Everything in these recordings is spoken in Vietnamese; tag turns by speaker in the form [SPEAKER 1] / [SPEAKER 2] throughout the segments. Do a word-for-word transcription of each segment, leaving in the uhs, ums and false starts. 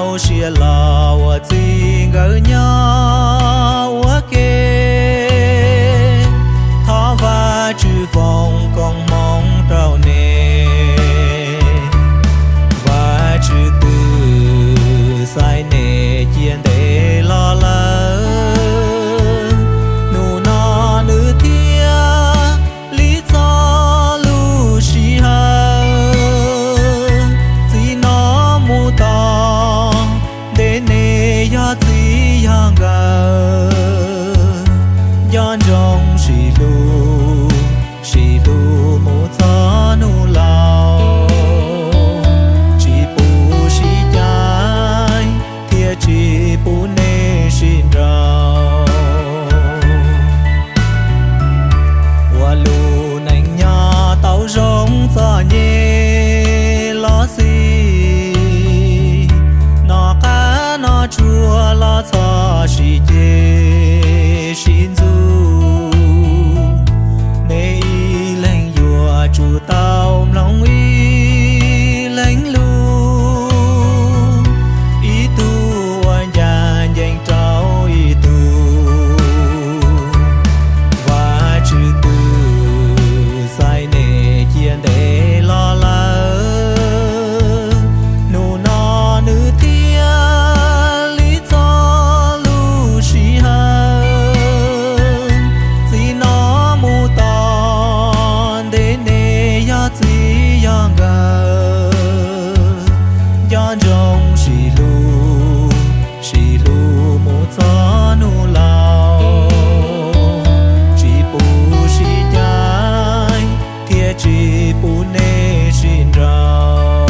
[SPEAKER 1] nhau xia lò và gì ngỡ nhau kê thó va chữ vòng còn mong trao nề và chữ từ sai nề chiến để lo lắng nụ nó nữ thia lý do lu xì hà gì nó mu to để nề ya gì yang ga yan trong xì lu xì lu mu cho nụ lao chỉ bu xì nhai thia chỉ bu nề xin rao qua lu nành nhà tao rong cho nhẹ lo xì nó cá nó chua lo cho xì chê xin du nè y lành dùa chủ tao lòng y lành lu y tu anh nhà dành trao y tu và chữ từ sai nè chiến để lo lắng nụ nó nữ thia lý do lu xì hà gì nó mu to để nè ya gì yang ga yan trong xì lu xì lu mu cho nụ lao chỉ bu xì nhai thia chỉ bu nè xin rao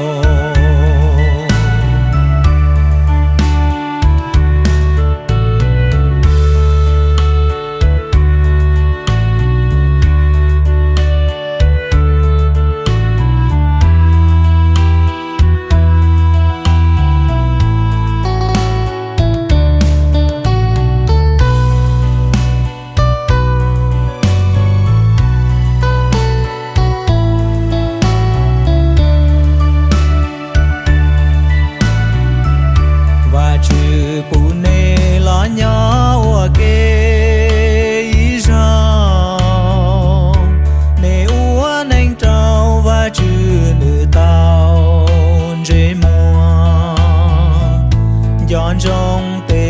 [SPEAKER 1] và chữ bu nè lo nhau kê ý rao nè ua nành trao và chữ nữ tao dễ mua giòn trong tê